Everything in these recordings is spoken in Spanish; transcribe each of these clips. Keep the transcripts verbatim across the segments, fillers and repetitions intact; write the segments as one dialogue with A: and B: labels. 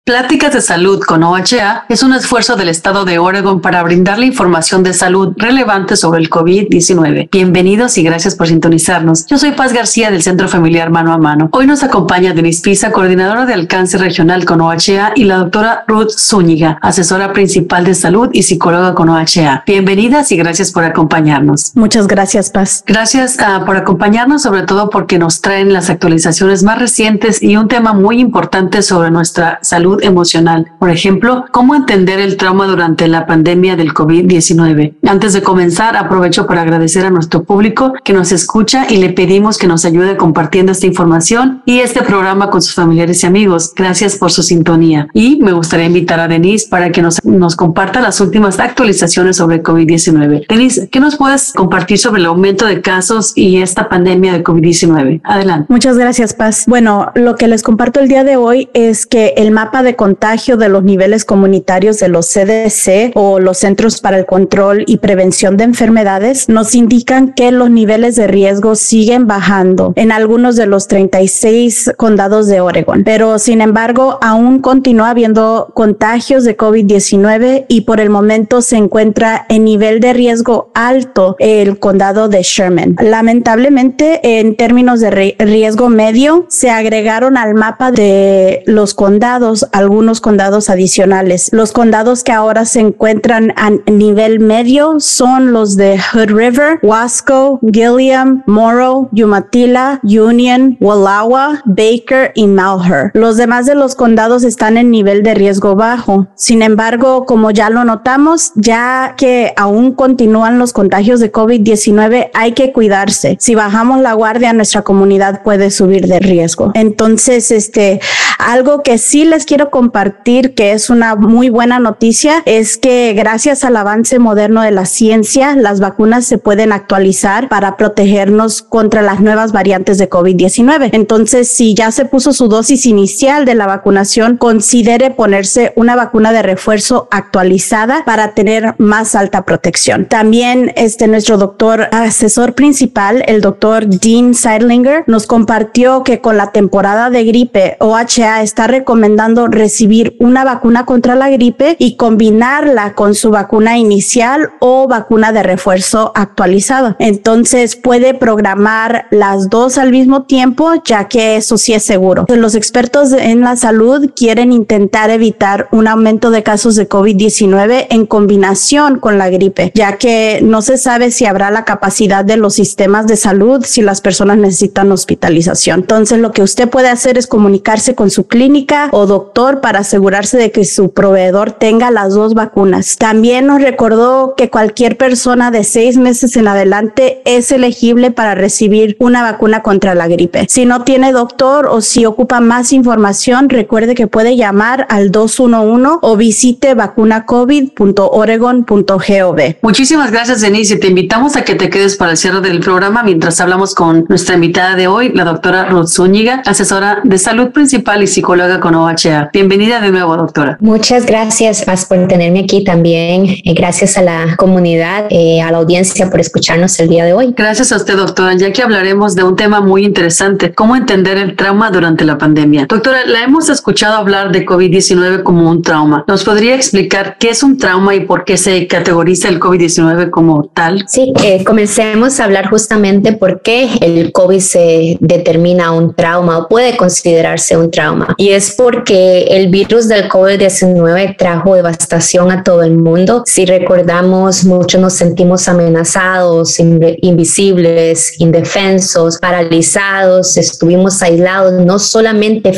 A: Pláticas de Salud con O H A es un esfuerzo del Estado de Oregon para brindarle información de salud relevante sobre el COVID diecinueve. Bienvenidos y gracias por sintonizarnos. Yo soy Paz García del Centro Familiar Mano a Mano. Hoy nos acompaña Denise Pisa, coordinadora de alcance regional con O H A, y la doctora Ruth Zúñiga, asesora principal de salud y psicóloga con O H A. Bienvenidas y gracias por acompañarnos.
B: Muchas gracias, Paz.
A: Gracias uh, por acompañarnos, sobre todo porque nos traen las actualizaciones más recientes y un tema muy importante sobre nuestra salud emocional. Por ejemplo, cómo entender el trauma durante la pandemia del COVID diecinueve. Antes de comenzar, aprovecho para agradecer a nuestro público que nos escucha y le pedimos que nos ayude compartiendo esta información y este programa con sus familiares y amigos. Gracias por su sintonía. Y me gustaría invitar a Denise para que nos, nos comparta las últimas actualizaciones sobre COVID diecinueve. Denise, ¿qué nos puedes compartir sobre el aumento de casos y esta pandemia de COVID diecinueve? Adelante.
B: Muchas gracias, Paz. Bueno, lo que les comparto el día de hoy es que el mapa de de contagio de los niveles comunitarios de los C D C o los Centros para el Control y Prevención de Enfermedades nos indican que los niveles de riesgo siguen bajando en algunos de los treinta y seis condados de Oregon, pero sin embargo aún continúa habiendo contagios de COVID diecinueve y por el momento se encuentra en nivel de riesgo alto el condado de Sherman. Lamentablemente, en términos de riesgo medio, se agregaron al mapa de los condados algunos condados adicionales. Los condados que ahora se encuentran a nivel medio son los de Hood River, Wasco, Gilliam, Morrow, Umatilla, Union, Wallowa, Baker y Malheur. Los demás de los condados están en nivel de riesgo bajo. Sin embargo, como ya lo notamos, ya que aún continúan los contagios de COVID diecinueve, hay que cuidarse. Si bajamos la guardia, nuestra comunidad puede subir de riesgo. Entonces, este, algo que sí les quiero compartir, que es una muy buena noticia, es que gracias al avance moderno de la ciencia, las vacunas se pueden actualizar para protegernos contra las nuevas variantes de COVID diecinueve. Entonces, si ya se puso su dosis inicial de la vacunación, considere ponerse una vacuna de refuerzo actualizada para tener más alta protección. También este, nuestro doctor asesor principal, el doctor Dean Seidlinger, nos compartió que con la temporada de gripe, O H A está recomendando recibir una vacuna contra la gripe y combinarla con su vacuna inicial o vacuna de refuerzo actualizada. Entonces puede programar las dos al mismo tiempo, ya que eso sí es seguro. Los expertos en la salud quieren intentar evitar un aumento de casos de COVID diecinueve en combinación con la gripe, ya que no se sabe si habrá la capacidad de los sistemas de salud si las personas necesitan hospitalización. Entonces lo que usted puede hacer es comunicarse con su clínica o doctor para asegurarse de que su proveedor tenga las dos vacunas. También nos recordó que cualquier persona de seis meses en adelante es elegible para recibir una vacuna contra la gripe. Si no tiene doctor o si ocupa más información, recuerde que puede llamar al dos uno uno o visite vacuna covid punto oregon punto gov.
A: Muchísimas gracias, Denise, y te invitamos a que te quedes para el cierre del programa mientras hablamos con nuestra invitada de hoy, la doctora Ruth Zúñiga, asesora de salud principal y psicóloga con O H A. Bienvenida de nuevo, doctora.
C: Muchas gracias, Paz, por tenerme aquí también. Eh, gracias a la comunidad, eh, a la audiencia por escucharnos el día de hoy.
A: Gracias a usted, doctora, ya que hablaremos de un tema muy interesante, cómo entender el trauma durante la pandemia. Doctora, la hemos escuchado hablar de COVID diecinueve como un trauma. ¿Nos podría explicar qué es un trauma y por qué se categoriza el COVID diecinueve como tal?
C: Sí, eh, comencemos a hablar justamente por qué el COVID se determina un trauma o puede considerarse un trauma. Y es porque el virus del COVID diecinueve trajo devastación a todo el mundo. Si recordamos, muchos nos sentimos amenazados, invisibles, indefensos, paralizados, estuvimos aislados no solamente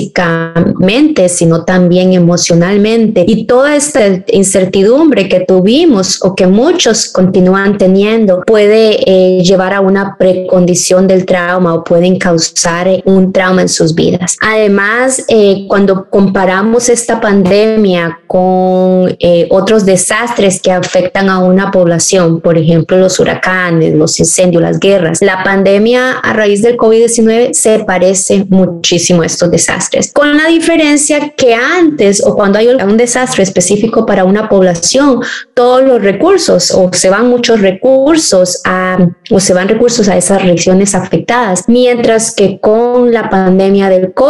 C: físicamente, sino también emocionalmente. Y toda esta incertidumbre que tuvimos o que muchos continúan teniendo puede eh, llevar a una precondición del trauma o pueden causar eh, un trauma en sus vidas. Además, eh, cuando comparamos esta pandemia con eh, otros desastres que afectan a una población, por ejemplo, los huracanes, los incendios, las guerras, la pandemia a raíz del COVID diecinueve se parece muchísimo a estos desastres, con la diferencia que antes o cuando hay un desastre específico para una población, todos los recursos o se van muchos recursos a, o se van recursos a esas regiones afectadas, mientras que con la pandemia del COVID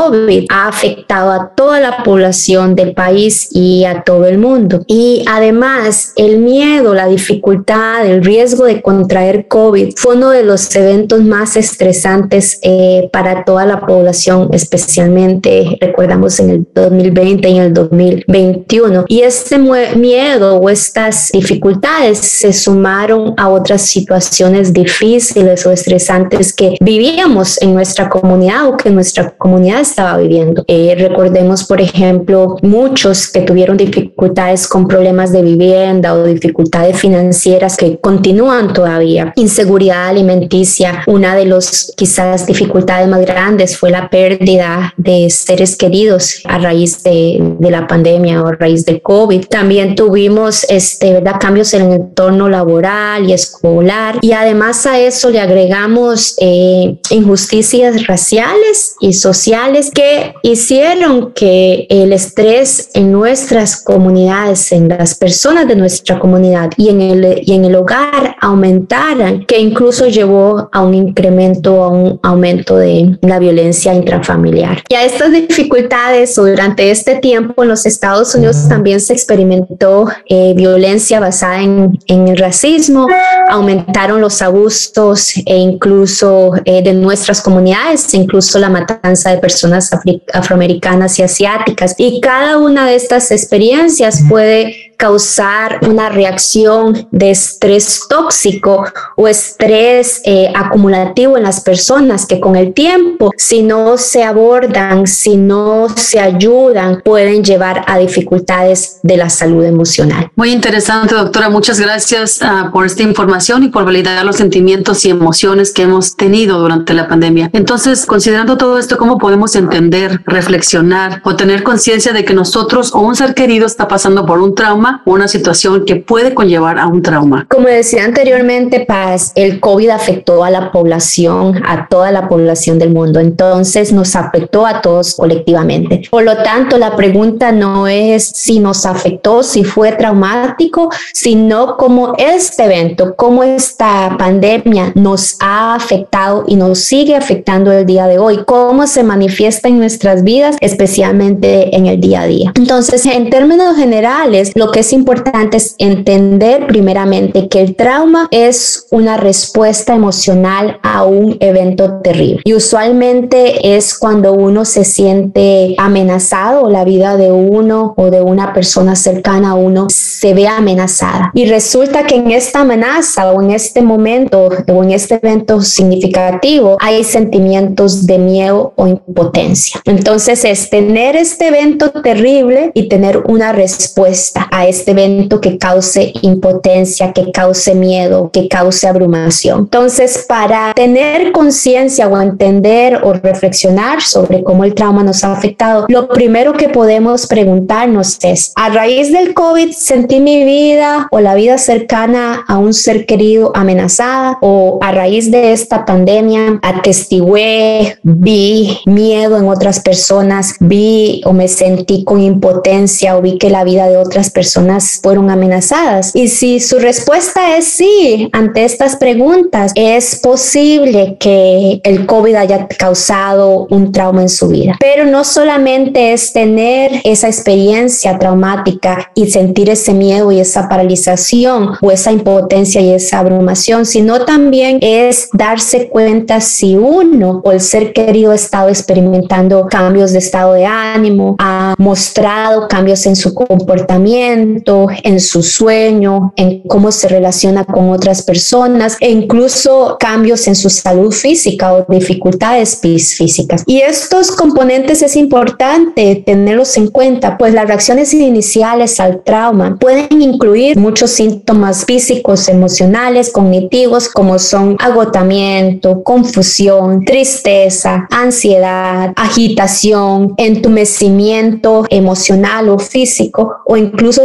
C: ha afectado a toda la población del país y a todo el mundo. Y además, el miedo, la dificultad, el riesgo de contraer COVID fue uno de los eventos más estresantes eh, para toda la población, especialmente, recordamos, en el dos mil veinte y en el dos mil veintiuno. Y este miedo o estas dificultades se sumaron a otras situaciones difíciles o estresantes que vivíamos en nuestra comunidad o que nuestra comunidad estaba viviendo. Eh, recordemos, por ejemplo, muchos que tuvieron dificultades con problemas de vivienda o dificultades financieras que continúan todavía. Inseguridad alimenticia, una de las quizás dificultades más grandes fue la pérdida de seres queridos a raíz de, de la pandemia o a raíz del COVID. También tuvimos este, ¿verdad? cambios en el entorno laboral y escolar, y además a eso le agregamos eh, injusticias raciales y sociales que hicieron que el estrés en nuestras comunidades, en las personas de nuestra comunidad y en el, y en el hogar aumentaran, que incluso llevó a un incremento, a un aumento de la violencia intrafamiliar. Y a estas dificultades o durante este tiempo en los Estados Unidos también se experimentó eh, violencia basada en, en el racismo, aumentaron los abusos e incluso eh, de nuestras comunidades, incluso la matanza de personas afri- afroamericanas y asiáticas. Y cada una de estas experiencias puede causar una reacción de estrés tóxico o estrés eh, acumulativo en las personas que con el tiempo, si no se abordan, si no se ayudan, pueden llevar a dificultades de la salud emocional.
A: Muy interesante, doctora. Muchas gracias uh, por esta información y por validar los sentimientos y emociones que hemos tenido durante la pandemia. Entonces, considerando todo esto, ¿cómo podemos entender, reflexionar o tener conciencia de que nosotros o un ser querido está pasando por un trauma, una situación que puede conllevar a un trauma?
C: Como decía anteriormente, Paz, el COVID afectó a la población, a toda la población del mundo, entonces nos afectó a todos colectivamente. Por lo tanto, la pregunta no es si nos afectó, si fue traumático, sino cómo este evento, cómo esta pandemia nos ha afectado y nos sigue afectando el día de hoy, cómo se manifiesta en nuestras vidas, especialmente en el día a día. Entonces, en términos generales, lo que es importante es entender primeramente que el trauma es una respuesta emocional a un evento terrible, y usualmente es cuando uno se siente amenazado o la vida de uno o de una persona cercana a uno se ve amenazada, y resulta que en esta amenaza o en este momento o en este evento significativo hay sentimientos de miedo o impotencia. Entonces es tener este evento terrible y tener una respuesta a este evento que cause impotencia, que cause miedo, que cause abrumación. Entonces, para tener conciencia o entender o reflexionar sobre cómo el trauma nos ha afectado, lo primero que podemos preguntarnos es: a raíz del COVID sentí mi vida o la vida cercana a un ser querido amenazada, o a raíz de esta pandemia atestigué, vi miedo en otras personas, vi o me sentí con impotencia o vi que la vida de otras personas fueron amenazadas. Y si su respuesta es sí ante estas preguntas, es posible que el COVID haya causado un trauma en su vida. Pero no solamente es tener esa experiencia traumática y sentir ese miedo y esa paralización o esa impotencia y esa abrumación, sino también es darse cuenta si uno o el ser querido ha estado experimentando cambios de estado de ánimo, ha mostrado cambios en su comportamiento, en su sueño, en cómo se relaciona con otras personas, e incluso cambios en su salud física o dificultades físicas. Y estos componentes es importante tenerlos en cuenta, pues las reacciones iniciales al trauma pueden incluir muchos síntomas físicos, emocionales, cognitivos, como son agotamiento, confusión, tristeza, ansiedad, agitación, entumecimiento emocional o físico, o incluso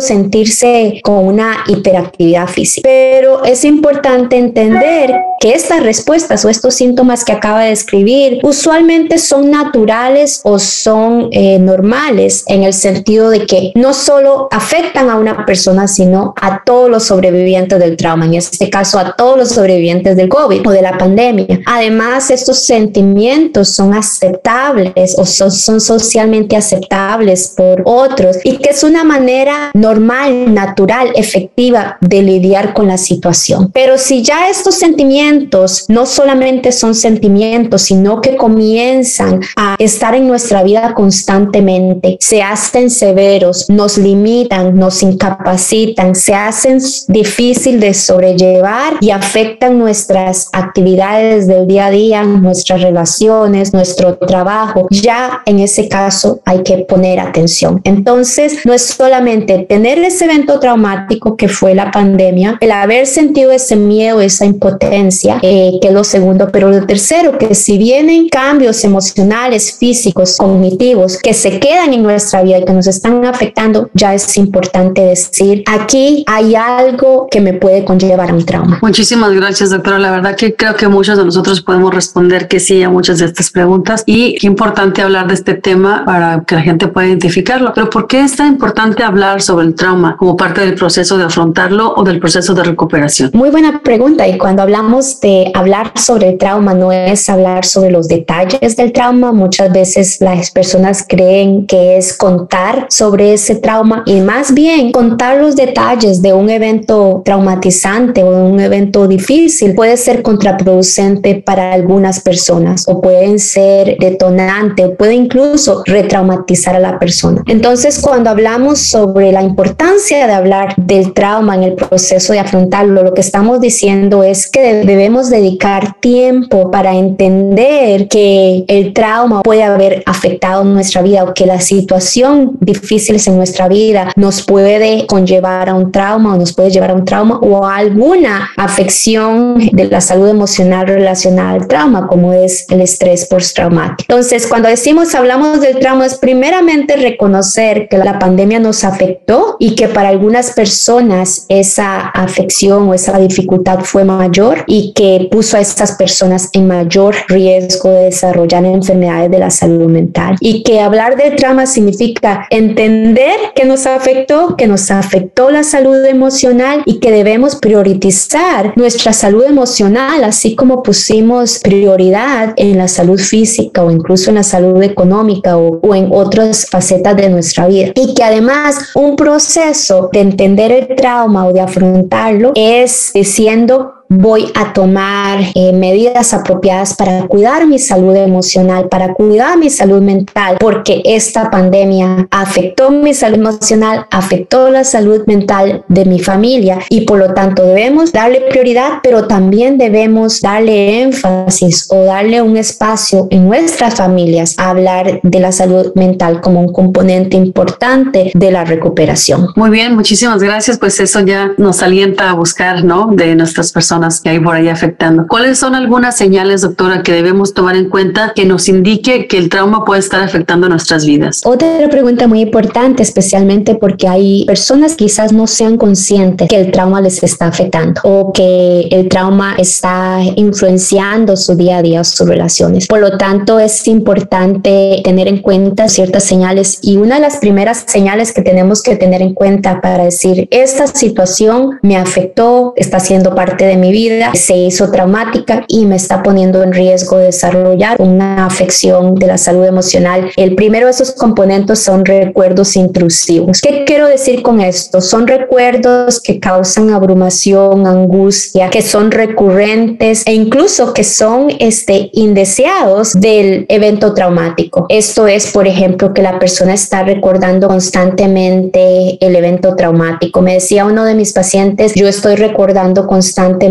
C: sentirse con una hiperactividad física. Pero es importante entender que estas respuestas o estos síntomas que acaba de describir usualmente son naturales o son eh, normales, en el sentido de que no solo afectan a una persona, sino a todos los sobrevivientes del trauma, en este caso a todos los sobrevivientes del COVID o de la pandemia. Además, estos sentimientos son aceptables o son, son socialmente aceptables por otros, y que es una manera normal, natural, efectiva de lidiar con la situación. Pero si ya estos sentimientos no solamente son sentimientos, sino que comienzan a estar en nuestra vida constantemente, se hacen severos, nos limitan, nos incapacitan, se hacen difícil de sobrellevar y afectan nuestras actividades del día a día, nuestras relaciones, nuestro trabajo, ya en ese caso hay que poner atención. Entonces, no es solamente tener ese evento traumático que fue la pandemia, el haber sentido ese miedo, esa impotencia, eh, que es lo segundo, pero lo tercero, que si vienen cambios emocionales, físicos, cognitivos, que se quedan en nuestra vida y que nos están afectando, ya es importante decir, aquí hay algo que me puede conllevar a un trauma.
A: Muchísimas gracias, doctora. La verdad que creo que muchos de nosotros podemos responder que sí a muchas de estas preguntas, y qué importante hablar de este tema para que la gente pueda identificarlo. Pero ¿por qué es tan importante hablar sobre el trauma como parte del proceso de afrontarlo o del proceso de recuperación?
C: Muy buena pregunta, y cuando hablamos de hablar sobre el trauma no es hablar sobre los detalles del trauma. Muchas veces las personas creen que es contar sobre ese trauma, y más bien contar los detalles de un evento traumatizante o un evento difícil puede ser contraproducente para algunas personas, o pueden ser detonante, o puede incluso retraumatizar a la persona. Entonces, cuando hablamos sobre la importancia de hablar del trauma en el proceso de afrontarlo, lo que estamos diciendo es que debemos dedicar tiempo para entender que el trauma puede haber afectado nuestra vida, o que la situación difícil en nuestra vida nos puede conllevar a un trauma, o nos puede llevar a un trauma o a alguna afección de la salud emocional relacionada al trauma, como es el estrés postraumático. Entonces, cuando decimos hablamos del trauma, es primeramente reconocer que la pandemia nos afectó y que para algunas personas esa afección o esa dificultad fue mayor, y que puso a estas personas en mayor riesgo de desarrollar enfermedades de la salud mental. Y que hablar del trauma significa entender que nos afectó, que nos afectó la salud emocional, y que debemos priorizar nuestra salud emocional, así como pusimos prioridad en la salud física o incluso en la salud económica o, o en otras facetas de nuestra vida. Y que además un proceso de entender el trauma o de afrontarlo es diciendo: voy a tomar eh, medidas apropiadas para cuidar mi salud emocional, para cuidar mi salud mental, porque esta pandemia afectó mi salud emocional, afectó la salud mental de mi familia, y por lo tanto debemos darle prioridad, pero también debemos darle énfasis o darle un espacio en nuestras familias a hablar de la salud mental como un componente importante de la recuperación.
A: Muy bien, muchísimas gracias. Pues eso ya nos alienta a buscar, ¿no?, de nuestras personas que hay por ahí afectando. ¿Cuáles son algunas señales, doctora, que debemos tomar en cuenta que nos indique que el trauma puede estar afectando nuestras vidas?
C: Otra pregunta muy importante, especialmente porque hay personas que quizás no sean conscientes que el trauma les está afectando, o que el trauma está influenciando su día a día, sus relaciones. Por lo tanto, es importante tener en cuenta ciertas señales, y una de las primeras señales que tenemos que tener en cuenta para decir: esta situación me afectó, está siendo parte de mi vida, se hizo traumática y me está poniendo en riesgo de desarrollar una afección de la salud emocional. El primero de esos componentes son recuerdos intrusivos. ¿Qué quiero decir con esto? Son recuerdos que causan abrumación, angustia, que son recurrentes e incluso que son este, indeseados del evento traumático. Esto es, por ejemplo, que la persona está recordando constantemente el evento traumático. Me decía uno de mis pacientes: yo estoy recordando constantemente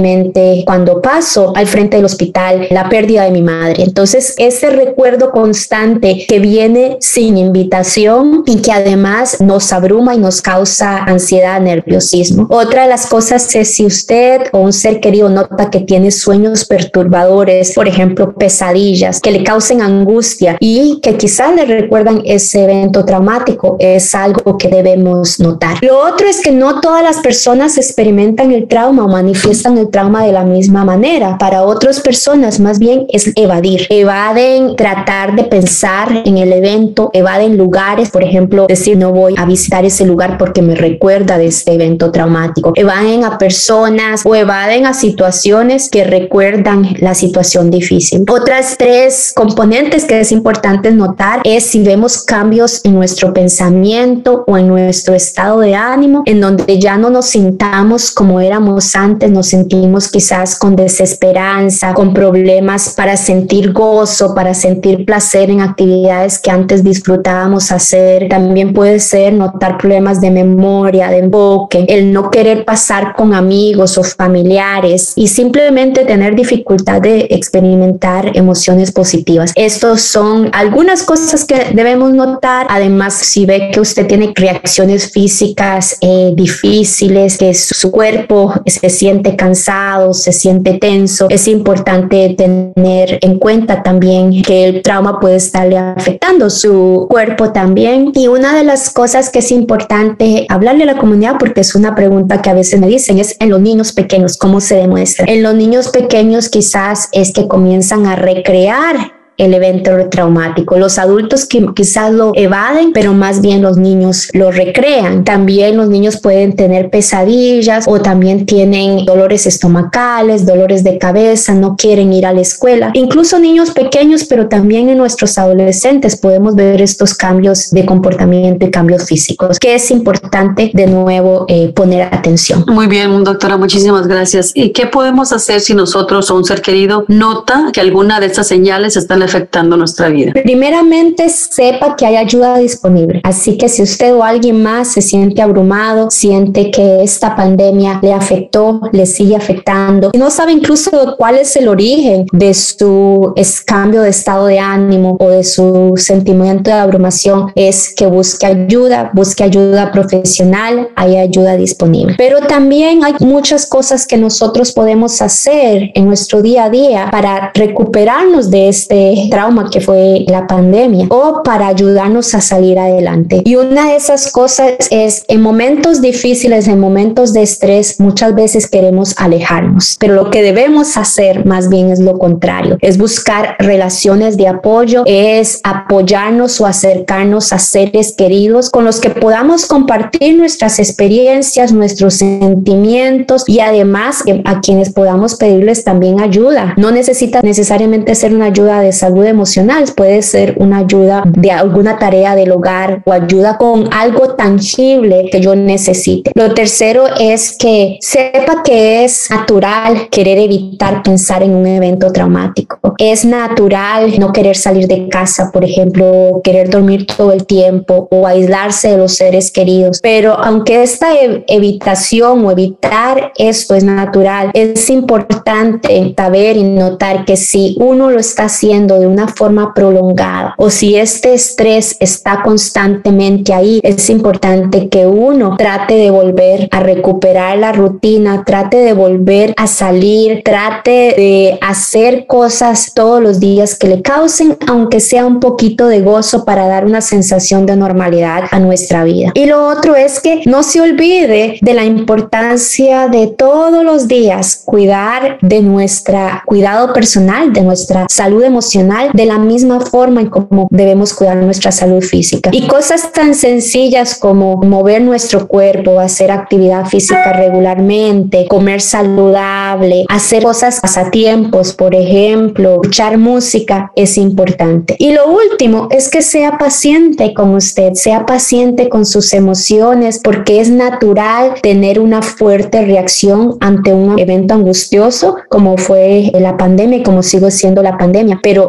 C: recientemente cuando paso al frente del hospital la pérdida de mi madre. Entonces, ese recuerdo constante que viene sin invitación y que además nos abruma y nos causa ansiedad, nerviosismo. Otra de las cosas es si usted o un ser querido nota que tiene sueños perturbadores, por ejemplo, pesadillas que le causen angustia y que quizás le recuerdan ese evento traumático, es algo que debemos notar. Lo otro es que no todas las personas experimentan el trauma o manifiestan el trauma de la misma manera. Para otras personas más bien es evadir. Evaden tratar de pensar en el evento, evaden lugares, por ejemplo, decir no voy a visitar ese lugar porque me recuerda de este evento traumático. Evaden a personas o evaden a situaciones que recuerdan la situación difícil. Otras tres componentes que es importante notar es si vemos cambios en nuestro pensamiento o en nuestro estado de ánimo, en donde ya no nos sintamos como éramos antes, nos sentimos quizás con desesperanza, con problemas para sentir gozo, para sentir placer en actividades que antes disfrutábamos hacer. También puede ser notar problemas de memoria, de enfoque, el no querer pasar con amigos o familiares y simplemente tener dificultad de experimentar emociones positivas. Estos son algunas cosas que debemos notar. Además, si ve que usted tiene reacciones físicas eh, difíciles, que su cuerpo se siente cansado, se siente tenso, es importante tener en cuenta también que el trauma puede estarle afectando su cuerpo también. Y una de las cosas que es importante hablarle a la comunidad, porque es una pregunta que a veces me dicen, es en los niños pequeños, ¿cómo se demuestra? En los niños pequeños quizás es que comienzan a recrear el evento traumático. Los adultos que quizás lo evaden, pero más bien los niños lo recrean. También los niños pueden tener pesadillas o también tienen dolores estomacales, dolores de cabeza, no quieren ir a la escuela. Incluso niños pequeños, pero también en nuestros adolescentes podemos ver estos cambios de comportamiento y cambios físicos, que es importante de nuevo eh, poner atención.
A: Muy bien, doctora, muchísimas gracias. ¿Y qué podemos hacer si nosotros o un ser querido nota que alguna de estas señales están afectando nuestra vida?
C: Primeramente, sepa que hay ayuda disponible. Así que si usted o alguien más se siente abrumado, siente que esta pandemia le afectó, le sigue afectando, y no sabe incluso cuál es el origen de su cambio de estado de ánimo o de su sentimiento de abrumación, es que busque ayuda, busque ayuda profesional, hay ayuda disponible. Pero también hay muchas cosas que nosotros podemos hacer en nuestro día a día para recuperarnos de este trauma que fue la pandemia o para ayudarnos a salir adelante. Y una de esas cosas es en momentos difíciles, en momentos de estrés, muchas veces queremos alejarnos, pero lo que debemos hacer más bien es lo contrario, es buscar relaciones de apoyo, es apoyarnos o acercarnos a seres queridos con los que podamos compartir nuestras experiencias, nuestros sentimientos y además a quienes podamos pedirles también ayuda. No necesita necesariamente ser una ayuda de salud emocional, puede ser una ayuda de alguna tarea del hogar o ayuda con algo tangible que yo necesite. Lo tercero es que sepa que es natural querer evitar pensar en un evento traumático. Es natural no querer salir de casa, por ejemplo, querer dormir todo el tiempo o aislarse de los seres queridos. Pero aunque esta ev- evitación o evitar esto es natural, es importante saber y notar que si uno lo está haciendo de una forma prolongada o si este estrés está constantemente ahí, es importante que uno trate de volver a recuperar la rutina, trate de volver a salir, trate de hacer cosas todos los días que le causen, aunque sea un poquito de gozo, para dar una sensación de normalidad a nuestra vida. Y lo otro es que no se olvide de la importancia de todos los días cuidar de nuestra cuidado personal, de nuestra salud emocional, de la misma forma en como debemos cuidar nuestra salud física. Y cosas tan sencillas como mover nuestro cuerpo, hacer actividad física regularmente, comer saludable, hacer cosas pasatiempos, por ejemplo, escuchar música, es importante. Y lo último es que sea paciente con usted, sea paciente con sus emociones, porque es natural tener una fuerte reacción ante un evento angustioso como fue la pandemia y como sigue siendo la pandemia, pero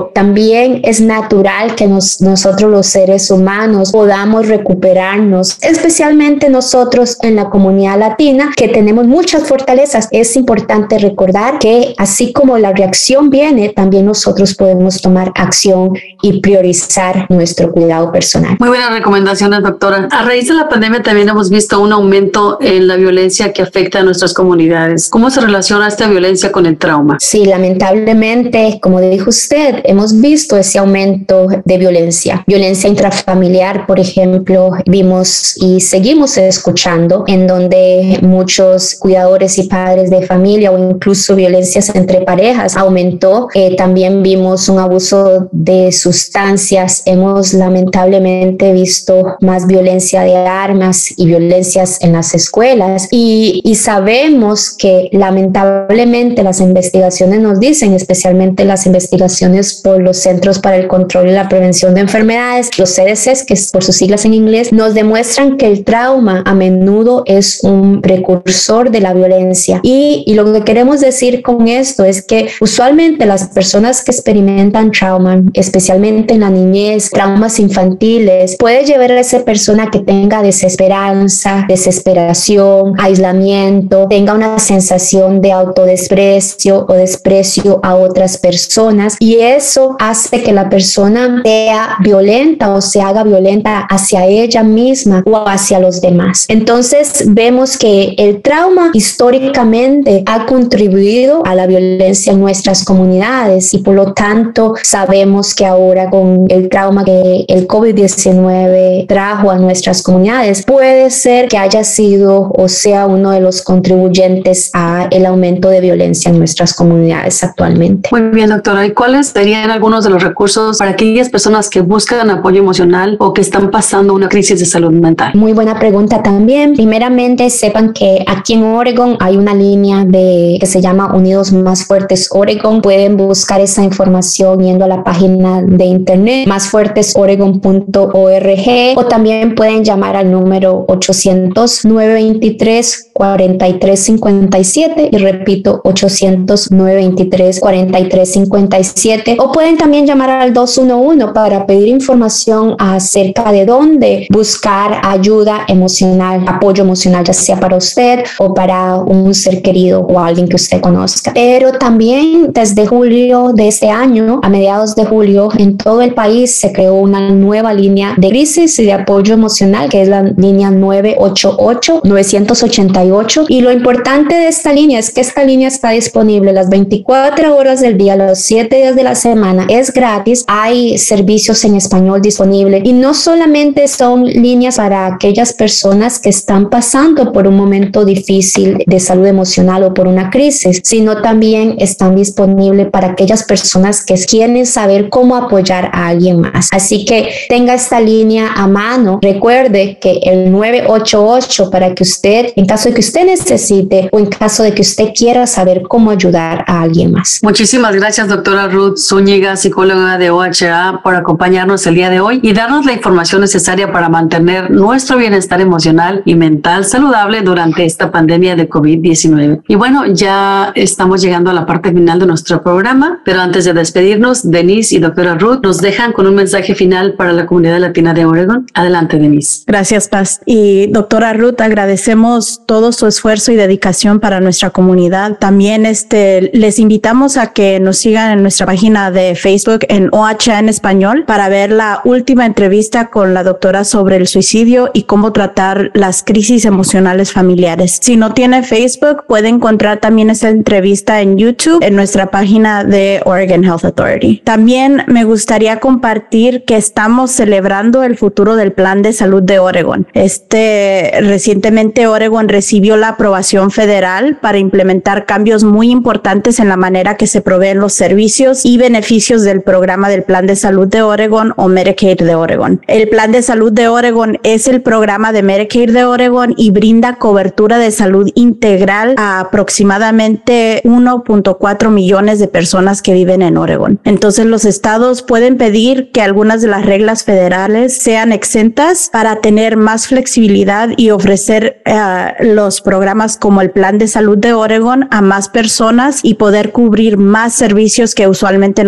C: pero también es natural que nos, nosotros los seres humanos podamos recuperarnos, especialmente nosotros en la comunidad latina que tenemos muchas fortalezas. Es importante recordar que así como la reacción viene, también nosotros podemos tomar acción y priorizar nuestro cuidado personal.
A: Muy buenas recomendaciones, doctora. A raíz de la pandemia también hemos visto un aumento en la violencia que afecta a nuestras comunidades. ¿Cómo se relaciona esta violencia con el trauma?
C: Sí, lamentablemente, como dijo usted, hemos visto ese aumento de violencia. Violencia intrafamiliar, por ejemplo, vimos y seguimos escuchando en donde muchos cuidadores y padres de familia o incluso violencias entre parejas aumentó. Eh, también vimos un abuso de sustancias. Hemos lamentablemente visto más violencia de armas y violencias en las escuelas y, y sabemos que lamentablemente las investigaciones nos dicen, especialmente las investigaciones por los Centros para el Control y la Prevención de Enfermedades, los C D Cs, que es por sus siglas en inglés, nos demuestran que el trauma a menudo es un precursor de la violencia. Y, y lo que queremos decir con esto es que usualmente las personas que experimentan trauma, especialmente en la niñez, traumas infantiles, puede llevar a esa persona que tenga desesperanza, desesperación, aislamiento, tenga una sensación de autodesprecio o desprecio a otras personas, y eso hace que la persona sea violenta o se haga violenta hacia ella misma o hacia los demás. Entonces vemos que el trauma históricamente ha contribuido a la violencia en nuestras comunidades y por lo tanto sabemos que ahora con el trauma que el COVID diecinueve trajo a nuestras comunidades puede ser que haya sido o sea uno de los contribuyentes a el aumento de violencia en nuestras comunidades actualmente.
A: Muy bien, doctora. ¿Y cuáles serían algunos de los recursos para aquellas personas que buscan apoyo emocional o que están pasando una crisis de salud mental?
C: Muy buena pregunta también. Primeramente, sepan que aquí en Oregon hay una línea de que se llama Unidos Más Fuertes Oregon. Pueden buscar esa información yendo a la página de internet más fuertes oregon punto org o también pueden llamar al número ochocientos, nueve veintitrés, cuarenta y tres cincuenta y siete y repito ochocientos, nueve veintitrés, cuarenta y tres cincuenta y siete, o pueden también llamar al dos uno uno para pedir información acerca de dónde buscar ayuda emocional, apoyo emocional, ya sea para usted o para un ser querido o alguien que usted conozca. Pero también desde julio de este año, a mediados de julio, en todo el país se creó una nueva línea de crisis y de apoyo emocional que es la línea nueve ocho ocho, nueve ocho ocho, y lo importante de esta línea es que esta línea está disponible las veinticuatro horas del día, los siete días de la semana, es gratis, hay servicios en español disponibles y no solamente son líneas para aquellas personas que están pasando por un momento difícil de salud emocional o por una crisis, sino también están disponibles para aquellas personas que quieren saber cómo apoyar a alguien más. Así que tenga esta línea a mano, recuerde que el nueve ocho ocho para que usted, en caso de que usted necesite o en caso de que usted quiera saber cómo ayudar a alguien más.
A: Muchísimas gracias, doctora Ruth Zúñiga, psicóloga de O H A, por acompañarnos el día de hoy y darnos la información necesaria para mantener nuestro bienestar emocional y mental saludable durante esta pandemia de COVID diecinueve. Y bueno, ya estamos llegando a la parte final de nuestro programa, pero antes de despedirnos, Denise y doctora Ruth nos dejan con un mensaje final para la comunidad latina de Oregon. Adelante, Denise.
B: Gracias, Paz. Y doctora Ruth, agradecemos todo su esfuerzo y dedicación para nuestra comunidad. También este, les invitamos a que nos sigan en nuestra página de Facebook en O H A en español para ver la última entrevista con la doctora sobre el suicidio y cómo tratar las crisis emocionales familiares. Si no tiene Facebook, puede encontrar también esta entrevista en YouTube en nuestra página de Oregon Health Authority. También me gustaría compartir que estamos celebrando el futuro del Plan de Salud de Oregon. Este, recientemente Oregon recibió la aprobación federal para implementar cambios muy importantes en la manera que se proveen los servicios y beneficios del programa del Plan de Salud de Oregon o Medicaid de Oregon. El Plan de Salud de Oregon es el programa de Medicaid de Oregon y brinda cobertura de salud integral a aproximadamente uno punto cuatro millones de personas que viven en Oregon. Entonces los estados pueden pedir que algunas de las reglas federales sean exentas para tener más flexibilidad y ofrecer uh, los programas como el Plan de Salud de Oregon a más personas y poder cubrir más servicios que usualmente no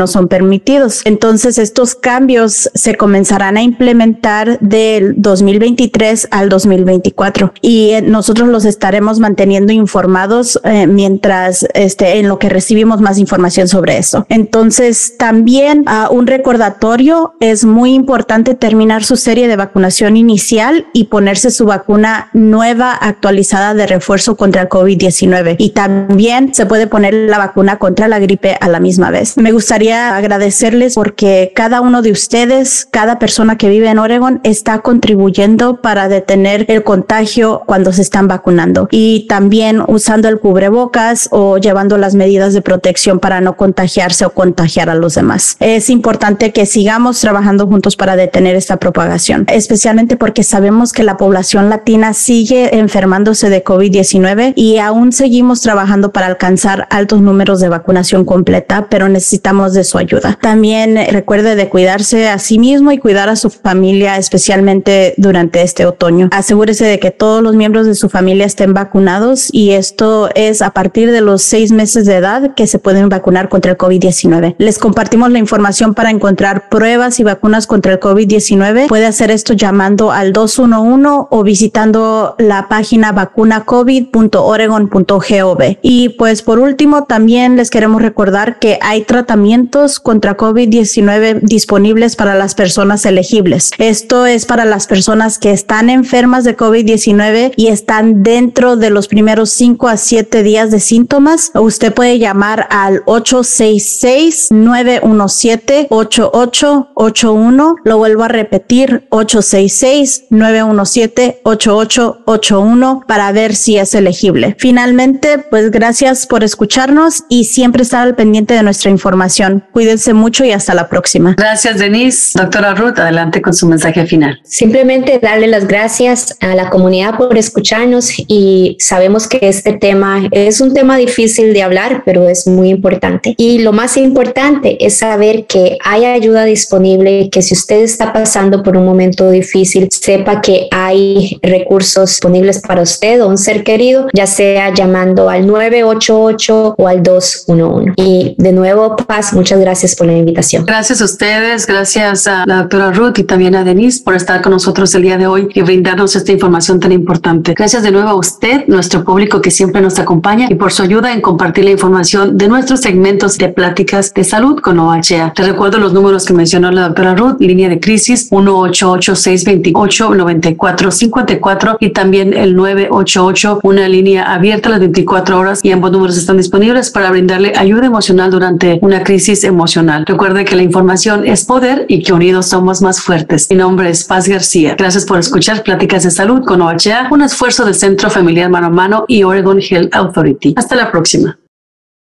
B: no son permitidos. Entonces, estos cambios se comenzarán a implementar del dos mil veintitrés al dos mil veinticuatro y eh, nosotros los estaremos manteniendo informados eh, mientras este, en lo que recibimos más información sobre eso. Entonces, también uh, un recordatorio, es muy importante terminar su serie de vacunación inicial y ponerse su vacuna nueva actualizada de refuerzo contra el COVID diecinueve, y también se puede poner la vacuna contra la gripe a la misma vez. Me gustaría agradecerles porque cada uno de ustedes, cada persona que vive en Oregon está contribuyendo para detener el contagio cuando se están vacunando, y también usando el cubrebocas o llevando las medidas de protección para no contagiarse o contagiar a los demás. Es importante que sigamos trabajando juntos para detener esta propagación, especialmente porque sabemos que la población latina sigue enfermándose de COVID diecinueve y aún seguimos trabajando para alcanzar altos números de vacunación completa, pero necesitamos de su ayuda. También recuerde de cuidarse a sí mismo y cuidar a su familia, especialmente durante este otoño. Asegúrese de que todos los miembros de su familia estén vacunados, y esto es a partir de los seis meses de edad que se pueden vacunar contra el COVID diecinueve. Les compartimos la información para encontrar pruebas y vacunas contra el COVID diecinueve. Puede hacer esto llamando al dos uno uno o visitando la página vacuna covid punto oregon punto gov. Y pues por último, también les queremos recordar que hay tratamientos contra COVID diecinueve disponibles para las personas elegibles. Esto es para las personas que están enfermas de COVID diecinueve y están dentro de los primeros cinco a siete días de síntomas. Usted puede llamar al ocho seis seis, nueve uno siete, ocho ocho ocho uno. Lo vuelvo a repetir, ocho seis seis, nueve uno siete, ocho ocho ocho uno, para ver si es elegible. Finalmente, pues gracias por escucharnos y siempre estar al pendiente de nuestra información. Cuídense mucho y hasta la próxima.
A: Gracias, Denise. Doctora Ruth, adelante con su mensaje final.
C: Simplemente darle las gracias a la comunidad por escucharnos, y sabemos que este tema es un tema difícil de hablar, pero es muy importante. Y lo más importante es saber que hay ayuda disponible, que si usted está pasando por un momento difícil, sepa que hay recursos disponibles para usted o un ser querido, ya sea llamando al nueve ocho ocho o al dos uno uno. Y de nuevo, Paz, muchas gracias por la invitación.
A: Gracias a ustedes, gracias a la doctora Ruth y también a Denise por estar con nosotros el día de hoy y brindarnos esta información tan importante. Gracias de nuevo a usted, nuestro público que siempre nos acompaña, y por su ayuda en compartir la información de nuestros segmentos de pláticas de salud con O H A. Te recuerdo los números que mencionó la doctora Ruth: línea de crisis uno ocho ocho seis dos ocho nueve cuatro cinco cuatro y también el nueve ocho ocho, una línea abierta a las veinticuatro horas, y ambos números están disponibles para brindarle ayuda emocional durante una crisis emocional. Recuerde que la información es poder y que unidos somos más fuertes. Mi nombre es Paz García. Gracias por escuchar Pláticas de Salud con O H A, un esfuerzo del Centro Familiar Mano a Mano y Oregon Health Authority. Hasta la próxima.